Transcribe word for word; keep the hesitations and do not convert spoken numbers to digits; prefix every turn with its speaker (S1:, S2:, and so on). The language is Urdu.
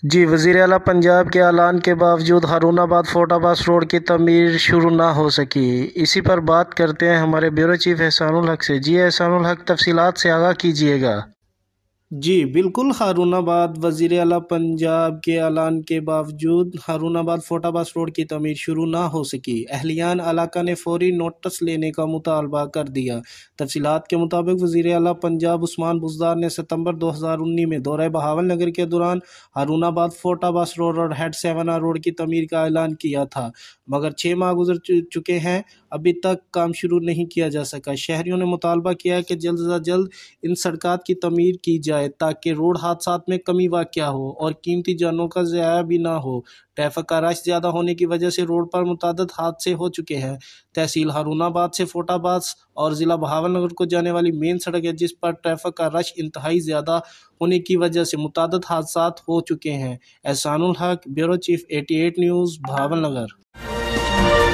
S1: جی وزیر اعلیٰ پنجاب کے اعلان کے باوجود ہارون آباد فورٹ عباس روڈ کی تعمیر شروع نہ ہو سکی۔ اسی پر بات کرتے ہیں ہمارے بیورو چیف احسان الحق سے۔ جی احسان الحق، تفصیلات سے آگاہ کیجیے گا۔
S2: جی بالکل، ہارون آباد وزیر اعلیٰ پنجاب کے اعلان کے باوجود ہارون آباد فورٹ عباس روڈ کی تعمیر شروع نہ ہو سکی۔ اہلیان علاقہ نے فوری نوٹس لینے کا مطالبہ کر دیا۔ تفصیلات کے مطابق وزیر اعلیٰ پنجاب عثمان بزدار نے ستمبر دو ہزار انیس میں دورہ بہاول نگر کے دوران Haroonabad fort Abbas road اور ہیڈ سیونا روڈ کی تعمیر کا اعلان کیا تھا، مگر چھ ماہ گزر چکے ہیں، ابھی تک کام شروع نہیں کیا جا سکا۔ شہریوں نے مطالبہ کیا کہ جلد از جلد ان سڑکات کی تعمیر کی جائے تاکہ روڈ حادثات میں کمی واقع ہو اور قیمتی جانوں کا ضیاع بھی نہ ہو۔ ٹریفک کا رش زیادہ ہونے کی وجہ سے روڈ پر متعدد حادثے ہو چکے ہیں۔ تحصیل ہارون آباد سے فورٹ عباس اور ضلع بہاول نگر کو جانے والی مین سڑک ہے، جس پر ٹریفک کا رش انتہائی زیادہ ہونے کی وجہ سے متعدد حادثات ہو چکے ہیں۔ احسان الحق، بیورو چیف اٹھاسی نیوز، بہاول نگر۔